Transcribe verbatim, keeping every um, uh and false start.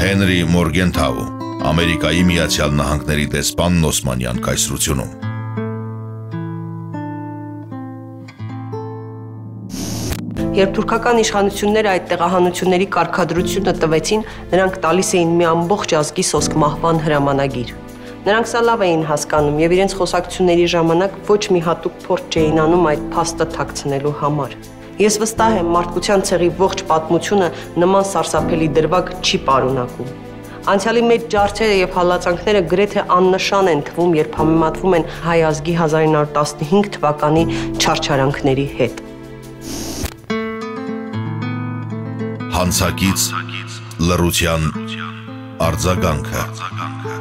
Հենրի Մորգենթաու, Ամերիկայի Միացյալ Նահանգների դեսպանն Օսմանյան կայսրությունում։ Երբ թուրքական իշխանությունները այդ տեղահանությունների կարգադրությունը տվեցին, նրանք տալիս էին մի ամբողջ ազգի սոսկ մահվան հրամանագիր։ Նրանք սա լավ էին հասկանում եւ իրենց խոսակցությունների ժամանակ ոչ մի հատուկ փորձ չէին անում այդ փաստը թաքցնելու համար։ Ես վստահ եմ, մարդկության ցեղի ողջ պատմությունը նման սարսափելի դրվագ չի պարունակում։ Անցյալի մեծ ջարդերը եւ հալածանքները գրեթե աննշան են թվում, երբ համեմատվում են հայ ազգի հազար ինը հարյուր տասնհինգ թվականի չարչարանքների հետ։ Հանցակից լռության արձագանքը։